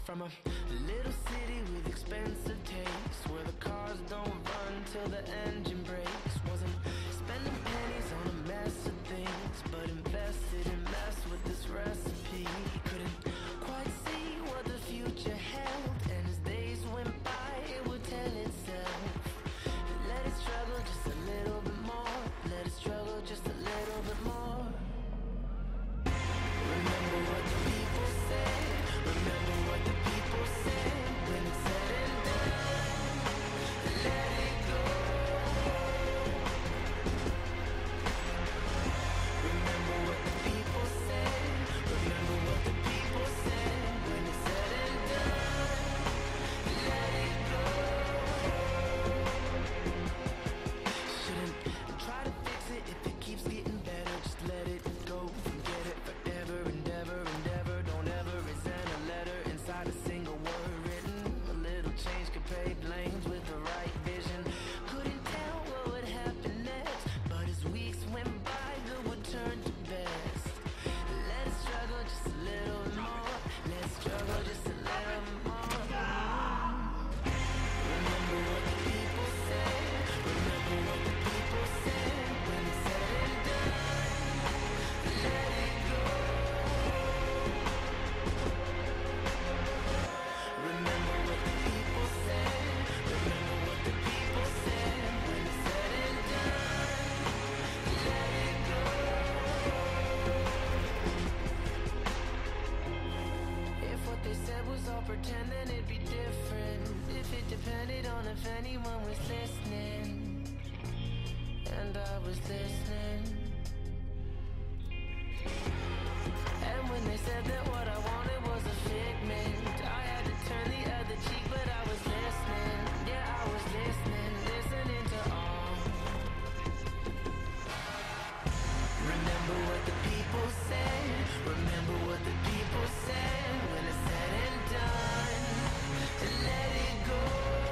From a little city with expensive tastes, where the cars don't run till the engine breaks. Wasn't spending pennies on a mess of things, but invested in mess with this recipe. Couldn't quite see what the future held, and as days went by it would tell itself. Let it struggle just a little bit more. Let it struggle just a little bit more. Remember what the people said. Remember what the people said. When it's said and done, let it go. Remember what the people said. Remember what the people said. When it's said and done, let it go. Shouldn't try to fix it if it keeps getting better. Just let it go. Forget it forever. Endeavor. Don't ever resent a letter inside a single word written. A little change could pave lanes with the right vision. Couldn't tell what would happen next, but as weeks went by, good would turn to best. Let's struggle just a little more. Let's struggle just a little more. Remember what the people said. Remember what the people said. When it's said and done, let it go. Remember what the people said. Remember what the people said. When it's said and done, let it go. If what they said was all pretend, then it'd be different. If it depended on if anyone was listening, and I was listening. And when they said that what I wanted was a figment, I had to turn the other cheek, but I was listening. Yeah, I was listening to all. Remember what the people said. Remember what the people said. When it's said and done, let it go.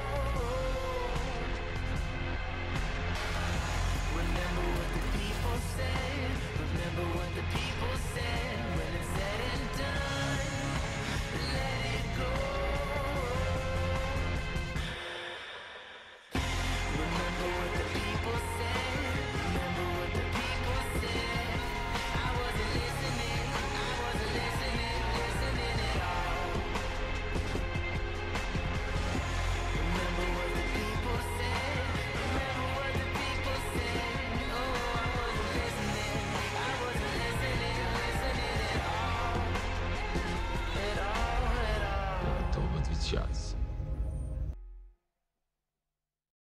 Remember what the people said. Remember what the people said. When it's said and done, let it go. Remember what the people said. Remember what the people said. I wasn't listening at all. Remember what the people said. Remember what the people said. Oh, I wasn't listening at all. At all. Готова отвечать.